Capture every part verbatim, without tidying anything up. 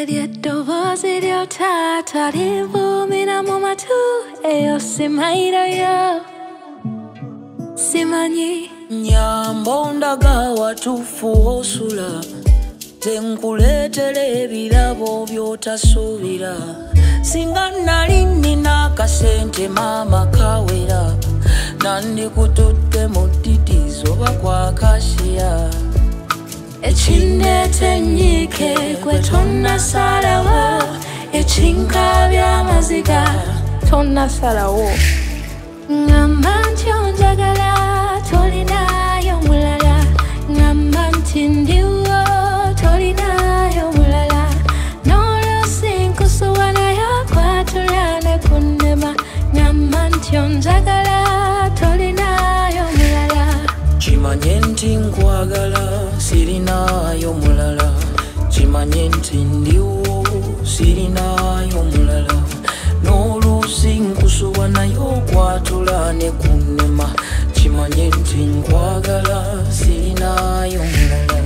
Edieto vosidio tata rivu mina mumatu eyo simaira yo simanyi nyambo ndaga watufu osula tenkuletele ebirabo byotasuubira singa nali nina kasente mama kawera nandikututte mu dditizo oba kwa kashiya echinete nyike kwe tonna salawo echinka byamaziga tonna salawo ngamba nti onjagala tolinayo mulala ngamba nti ndiwo tolinayo mulala n'oluusi nkusuwa nayo kwatula ne kunnema ngamba nti onjagala tolinayo mulala kimanye nti nkwagala sirinayo mulala kimanye nti ndiwo sirinayo mulala n'oluusi nkusuwa nayo kwatula ne kunnema kimanye nti nkwagala sirinayo mulala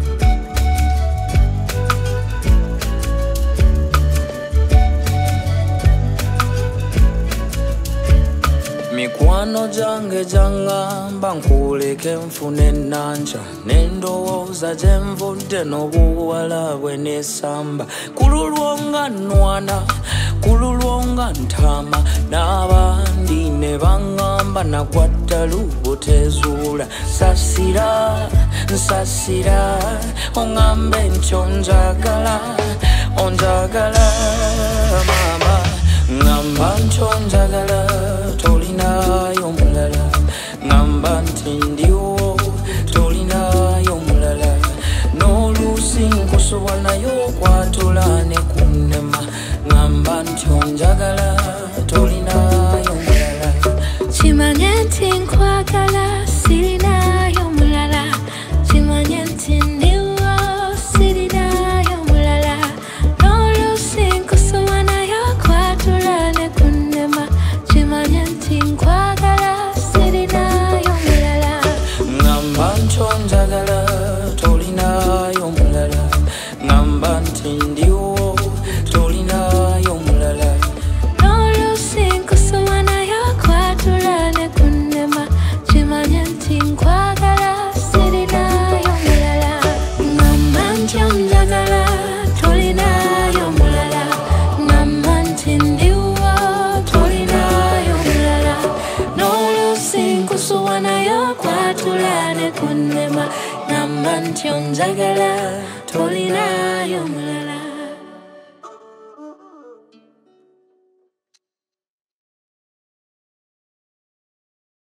mikwano jange jangamba nkuleke nfune ennanja n'endowooza gye nvudde n'obuwala bwe n'esamba kululwonga nnwana kululwonga ntama n'abandi ne baŋŋamba nagwaddalu butezuula sasira nsasira oŋŋambe nti onjagala onjagala mama ngamba nti onjagala tolinayo mulala ngamba nti ndiwo tolinayo mulala n'oluusi nkusuwa nayo kwatula ne kunnema ngamba nti onjagala tolinayo mulala kimanye nti nkwagala sirinayo mulala kimanye nti ndiwo sirinayo mulala n'oluusi nkusuwa nayo kwatula ne kunnema kimanye nti nkwagala sirinayo mulala ngamba nti onjagala tolinayo mulala ngamba nti ndiwo tolinayo mulala n'oluusi nkusuwa nayo kwatula ne kunnema kimanye nti nkwagala sirinayo mulala ngamba nti onjagala tolinayo mulala ngamba nti ndiwo tolinayo mulala n'oluusi nkusuwa nayo kwatula ne kunnema ngamba nti onjagala tolinayo mulala